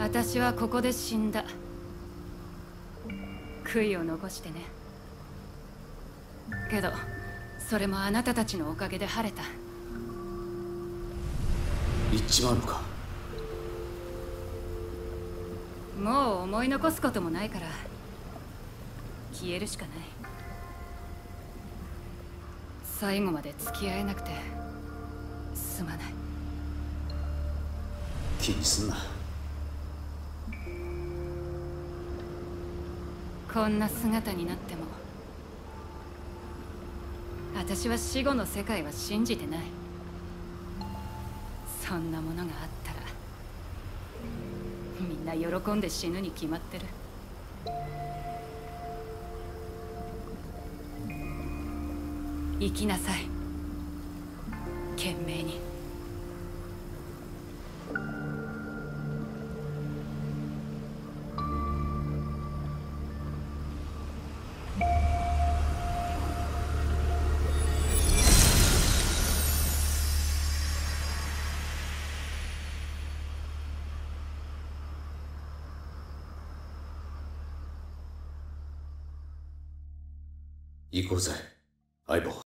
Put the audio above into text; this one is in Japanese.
私はここで死んだ。悔いを残してね。けどそれもあなたたちのおかげで晴れた。 言っちまうのか。 もう思い残すこともないから消えるしかない。最後まで付き合えなくてすまない。 気にすんな。 こんな姿になっても私は死後の世界は信じてない。そんなものがあったらみんな喜んで死ぬに決まってる。生きなさい、懸命に。 行こうぜ、相棒。